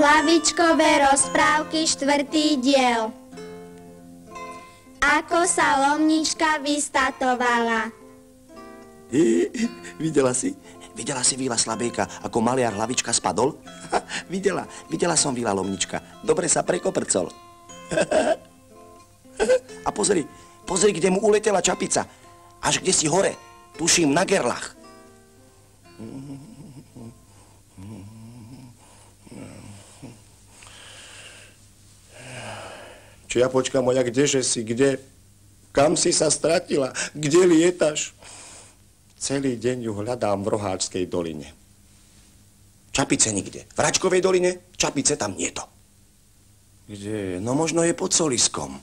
Hlavičkové rozprávky, 4. diel. Ako sa lomnička vystatovala. Videla si Víla Slabejka, ako maliar Hlavička spadol? Videla som Víla Lomnička. Dobre sa prekoprcol. A pozri, kde mu uletela čapica. Až kde si hore, tuším na gerlach. Čiapočka moja, kdeže si, kde? Kam si sa stratila? Kde lietaš? Celý deň ju hľadám v Roháčskej doline. Čapice nikde. V Račkovej doline čapice tam nie to. Kde? No možno je pod Soliskom.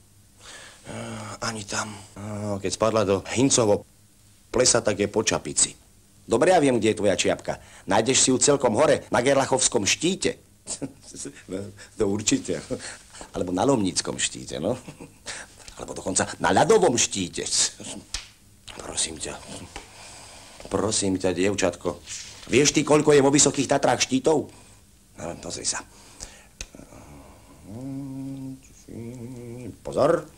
Ani tam. Keď spadla do Hincovo plesa, tak je po čapici. Dobre, ja viem, kde je tvoja čiapka. Nájdeš si ju celkom hore, na Gerlachovskom štíte. To určite. Alebo na Lomnickom štíte, no. Alebo dokonca na ľadovom štíte. Prosím ťa, dievčatko. Vieš ty, koľko je vo Vysokých Tatrách štítov? No, pozri sa. Pozor.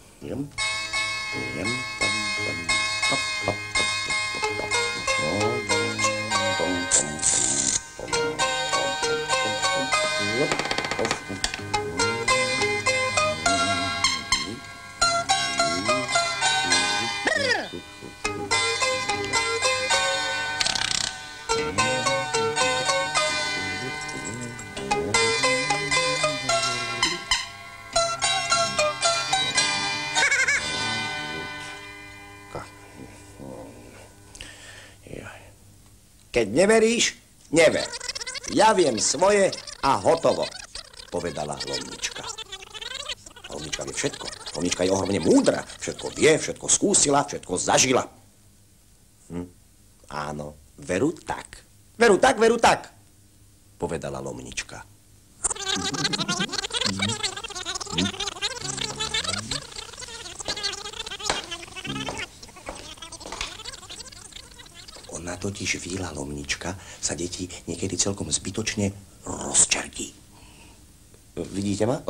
Keď neveríš, never. Ja viem svoje a hotovo, povedala Lomnička. Lomnička vie všetko. Lomnička je ohromne múdra. Všetko vie, všetko skúsila, všetko zažila. Áno, veru tak. Veru tak, povedala Lomnička. Ona totiž Víla Lomnička sa deti niekedy celkom zbytočne rozčertí. Vidíte ma?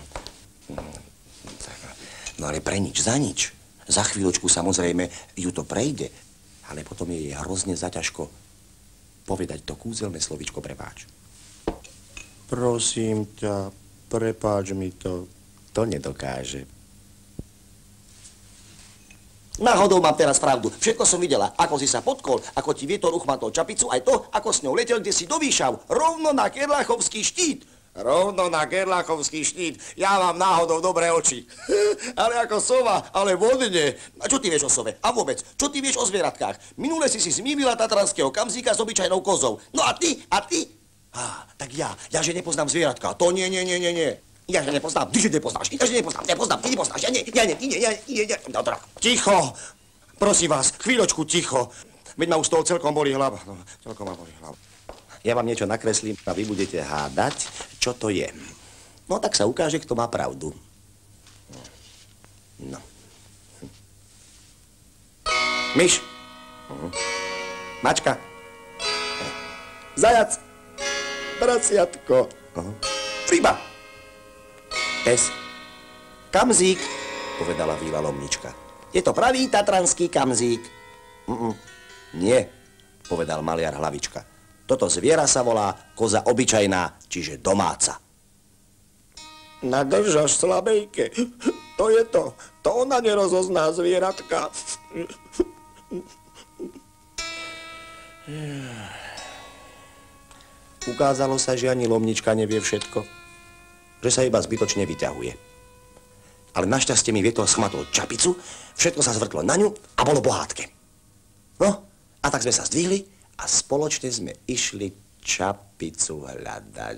No ale pre nič, za nič. Za chvíľočku samozrejme ju to prejde, ale potom je jej hrozne zaťažko povedať to kúzelné slovíčko prepáč. Prosím ťa, prepáč mi to. To nedokáže. Náhodou mám teraz pravdu. Všetko som videla, ako si sa potkol, ako ti vietor uchmatol čapicu, aj to, ako s ňou letel, kde si do Výšav, rovno na Gerlachovský štít. Rovno na Gerlachovský štít. Ja mám náhodou dobré oči. Ale ako sova, ale vodne. A čo ty vieš o sove? A vôbec, čo ty vieš o zvieratkách? Minule si zmývila tatranského kamzíka s obyčajnou kozou. No a ty? Tak ja že nepoznám zvieratka. To nie. Ja že nepoznám, ty že nepoznáš, ty nepoznáš, ja nie. No teda, ticho, prosím vás, chvíľočku ticho. Veď ma už z toho celkom bolí hlava. No, celkom ma bolí hlava. Ja vám niečo nakreslím a vy budete hádať, čo to je. No tak sa ukáže, kto má pravdu. No. Myš. Mačka. Zajac. Prasiatko. Ryba. Pes. Kamzík, povedala Víla Lomnička. Je to pravý tatranský kamzík. Nie, povedal maliar Hlavička. Toto zviera sa volá koza obyčajná, čiže domáca. Nadržaš Slabejke. To je to. To ona nerozozná zvieratka. Ukázalo sa, že ani Lomnička nevie všetko. Že sa iba zbytočne vyťahuje. Ale našťastie mi vietor schmatol čapicu, všetko sa zvrtlo na ňu a bolo bohátke. No, a tak sme sa zdvihli a spoločne sme išli čapicu hľadať.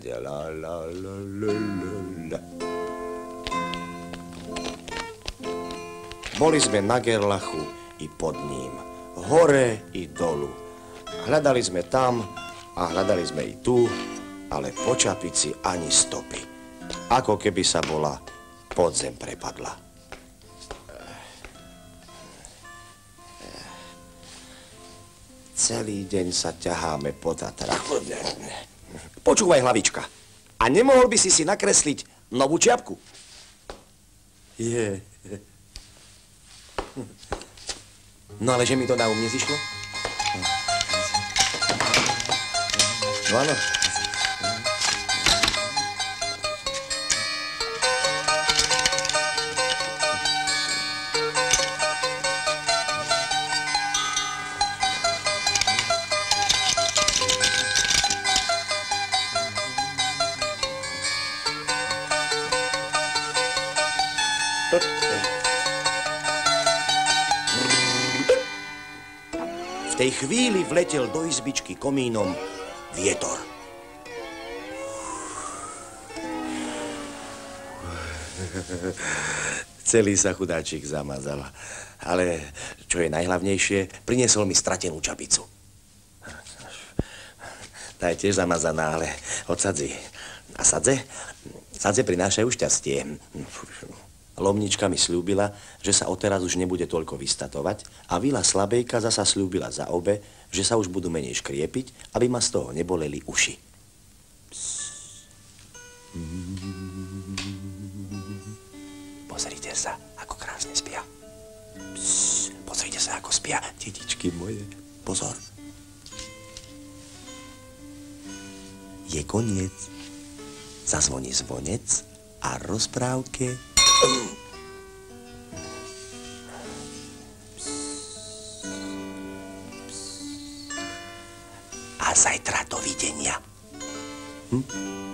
Boli sme na Gerlachu i pod ním, hore i dolu. Hľadali sme tam a hľadali sme i tu, ale po čapici ani stopy. Ako keby sa bola pod zem prepadla. Celý deň sa ťaháme po Tatrách. Počúvaj, Hlavička. A nemohol by si nakresliť novú čiapku? Je. No ale že mi to na nezišlo? No áno. V tej chvíli vletel do izbičky komínom vietor. Celý sa chudáčik zamazal. Ale čo je najhlavnejšie, priniesol mi stratenú čapicu. Tá je tiež zamazaná, ale od sadzy. A sadze? Sadze prinášajú šťastie. Lomnička mi sľúbila, že sa odteraz už nebude toľko vystatovať a Vila Slabejka zasa sľúbila za obe, že sa už budú menej škriepiť, aby ma z toho neboleli uši. Pozrite sa, ako krásne spia. Pozrite sa, ako spia, detičky moje. Pozor. Je koniec. Zazvoní zvonec a rozprávke a zajtra dovidenia.